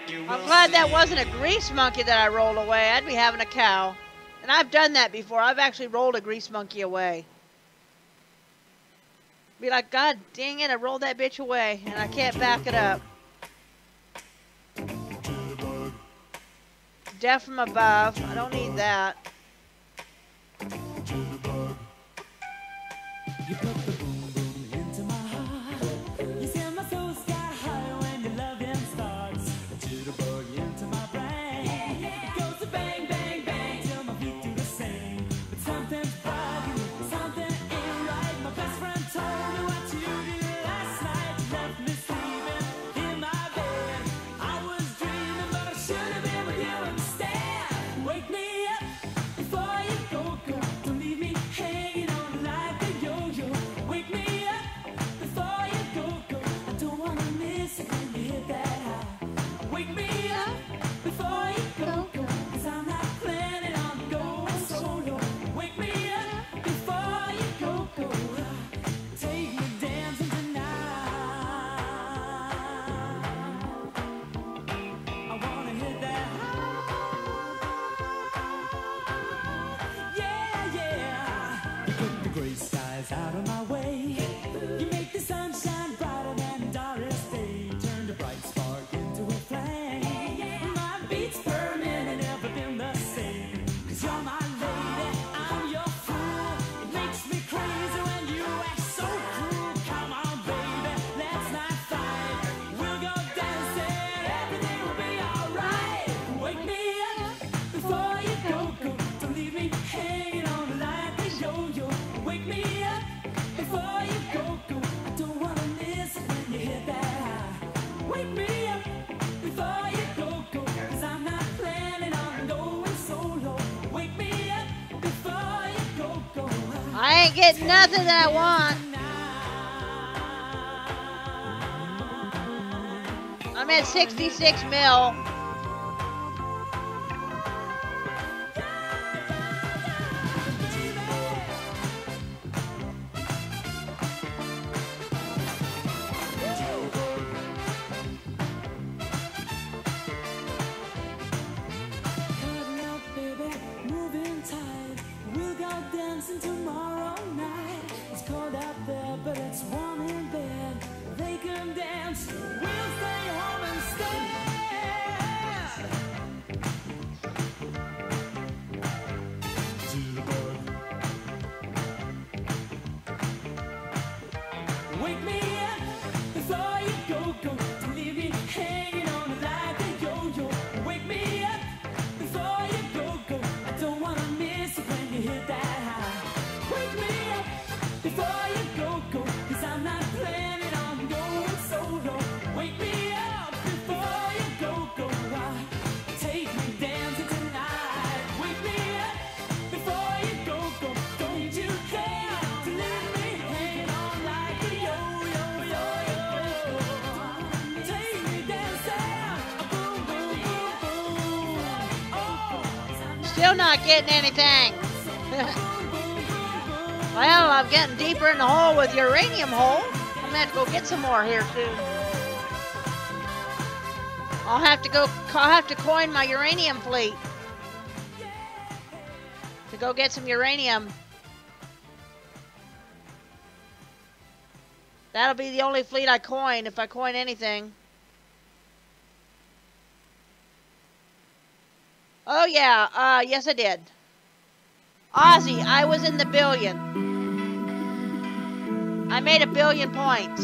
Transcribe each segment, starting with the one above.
I'm glad that wasn't a grease monkey that I rolled away. I'd be having a cow. And I've done that before. I've actually rolled a grease monkey away. Be like, God dang it, I rolled that bitch away and I can't back it up. Death from above. I don't need that. You put the boom boom into my heart. You send my soul sky high when your loving starts. A jitterbug into my brain. It goes to bang, bang, bang till my feet do the same. But something's bugging, something ain't right. My best friend told me what you did last night. You left me sleeping in my bed. I was dreaming, but I should have been with you instead. Wake me up before you go, go. Don't leave me hanging on like a yo-yo. Wake me up before you go, go. I don't wanna miss it when you hit that high. Wake me up before you go, go. 'Cause I'm not planning on going solo. Wake me up before you go, go. Take me dancing tonight. I wanna hit that high. Yeah, yeah. You put the gray skies out of my way. You make the sunshine brighter than Doris Day. Turn the bright spark into a flame. My beats per minute never been the same. 'Cause you're my lady, I'm your fool. It makes me crazy when you act so cruel. Come on, baby, let's not fight. We'll go dancing, everything will be alright. Wake me up before you go, go. Don't leave me hanging on like a yo-yo. Wake me up before you go, go. I don't wanna miss it when you hit that high. Wake me up before you go, go. 'Cause I'm not planning on going solo. Wake me up before you go, go. I ain't getting nothing that I want. I'm at 66 mil. Cutting up, baby, moving tight. We'll go dancing tomorrow night. It's cold out there, but it's warm in bed. They can dance, we'll stay home instead. Wake me up before you go, go. Don't leave me hanging on like a yo-yo. Wake me up before you go, go. I don't wanna miss it when you hit that high. Wake me up before you go, go. 'Cause I'm not planning on going solo. Wake me up before you go, go. Take me dancing tonight. Wake me up before you go, go. Don't you care to leave me hanging on like a yo-yo, yo-yo. Take me dancing, boom, boom, boom, boom. Oh, Still not getting anything. Well, I'm getting deeper in the hole with uranium hole. I'm gonna have to go get some more here soon. I'll have to coin my uranium fleet to go get some uranium. That'll be the only fleet I coin if I coin anything. Oh yeah, yes I did. Ozzy, I was in the billion. I made 1 billion points.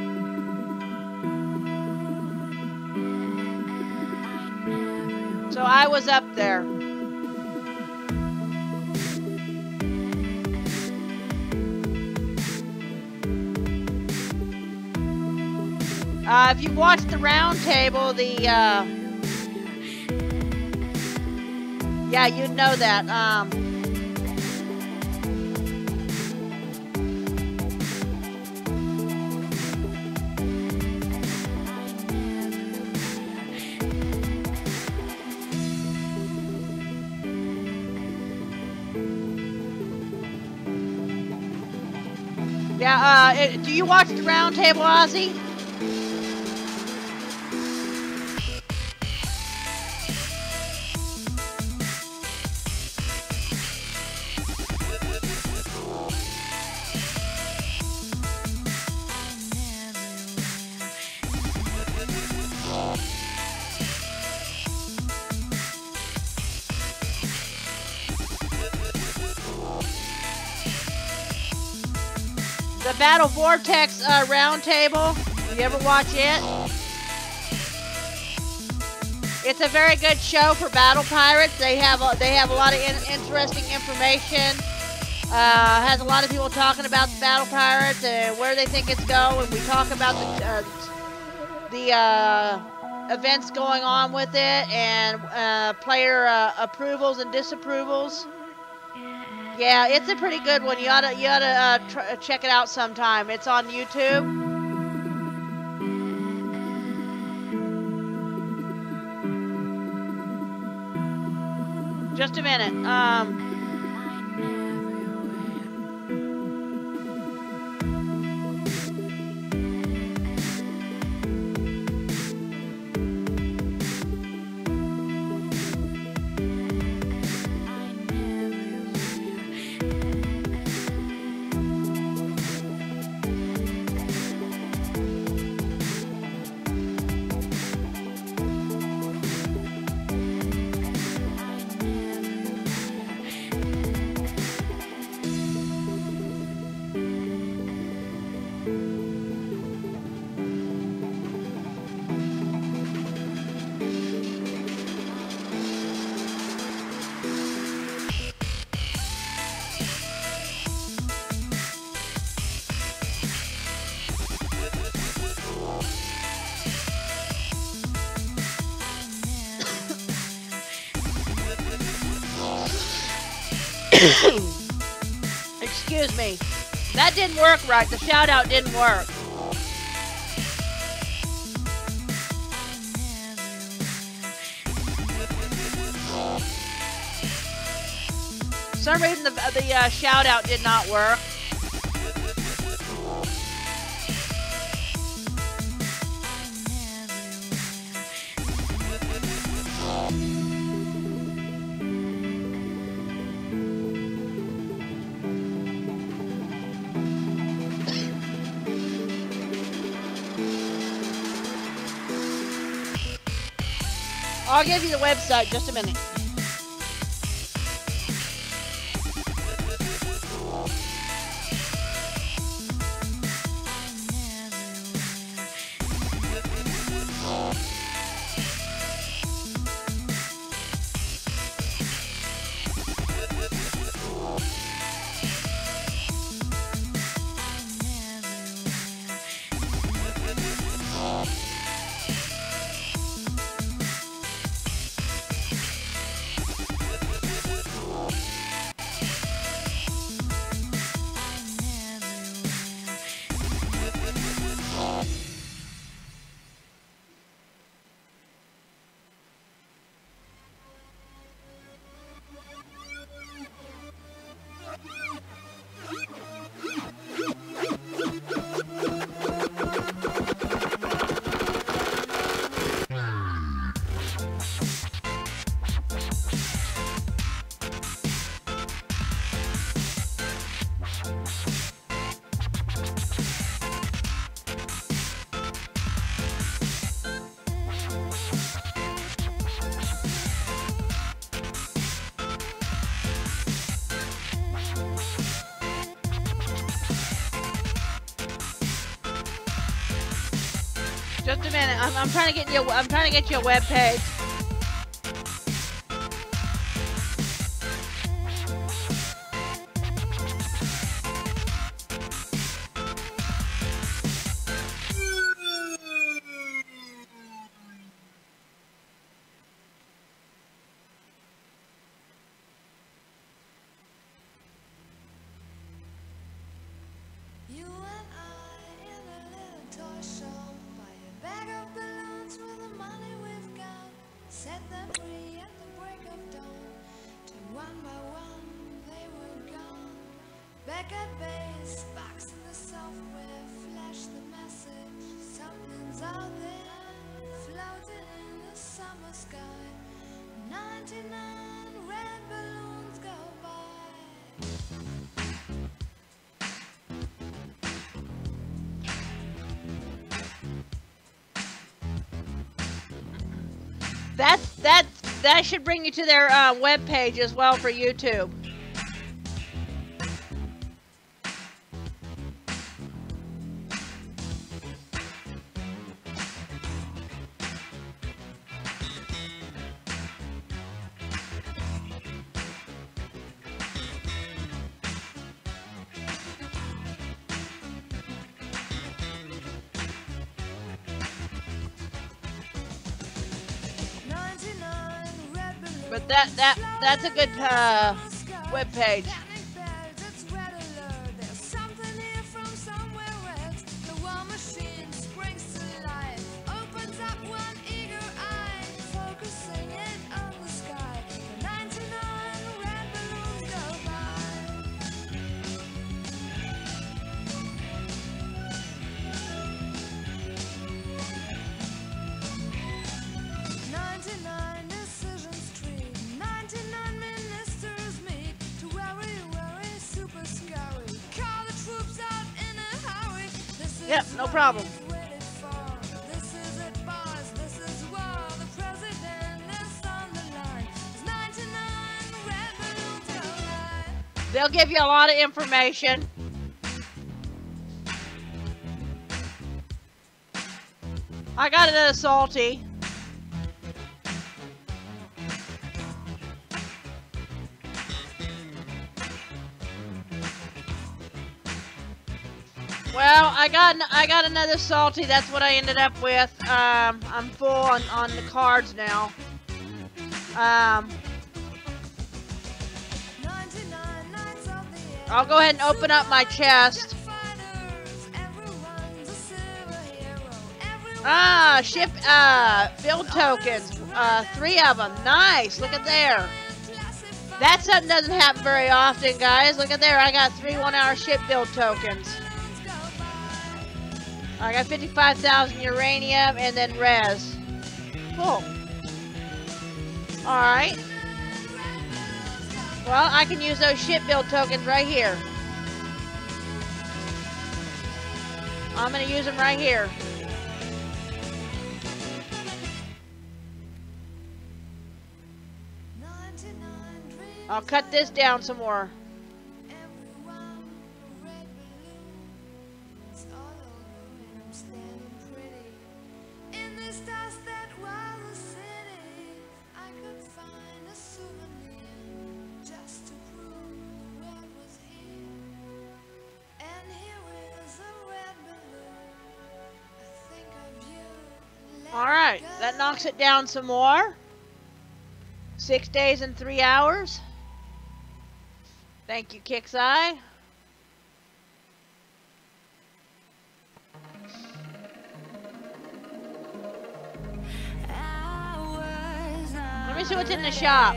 So I was up there. If you watched the round table, yeah, you'd know that. Yeah, do you watch the round table, Ozzy? the Battle Vortex Roundtable. You ever watch it? It's a very good show for battle pirates. They have a lot of interesting information. Has a lot of people talking about the battle pirates and where they think it's going. We talk about the events going on with it and player approvals and disapprovals. Yeah, it's a pretty good one. You oughta check it out sometime. It's on YouTube. Just a minute. Excuse me. That didn't work right. The shout out didn't work. For some reason the shout out did not work. I'll give you the website, just a minute. Just a minute. I'm trying to get you. I'm trying to get you a web page. You and I in a little toy shop, buy a bag of balloons with the money we've got, set them free at the break of dawn, till one by one they were gone. Back at base, box in the software, flash the message, something's out there, floating in the summer sky. 99 red balloons go by. That should bring you to their web page as well for YouTube. But that's a good web page. Yep, no problem. They'll give you a lot of information. I got another salty. Well, I got another salty. That's what I ended up with. I'm full on the cards now. I'll go ahead and open up my chest. Ship build tokens. 3 of them. Nice. Look at there. That something doesn't happen very often, guys. Look at there. I got 3 1-hour ship build tokens. I got 55,000 uranium and then res. Cool. Alright. Well, I can use those ship build tokens right here. I'm going to use them right here. I'll cut this down some more. Alright, that knocks it down some more. 6 days and 3 hours. Thank you, Kixeye. Let me see what's in the shop.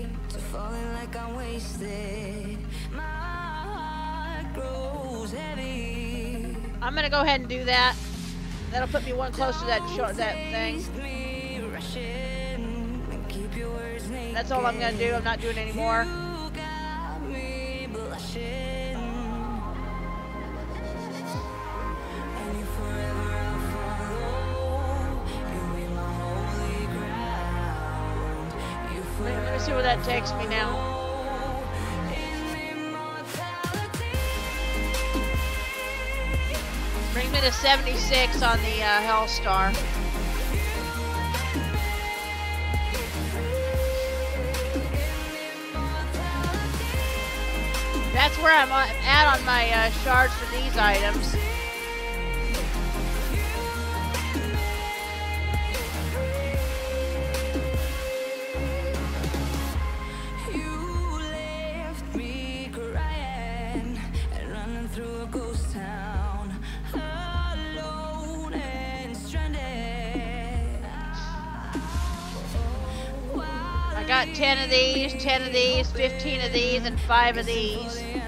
I'm gonna go ahead and do that. That'll put me one close to that thing. That's all I'm gonna do. I'm not doing any more. Let me see where that takes me now. Brings me to 76 on the Hellstar. That's where I'm at on my shards for these items. I got 10 of these, 10 of these, 15 of these, and 5 of these.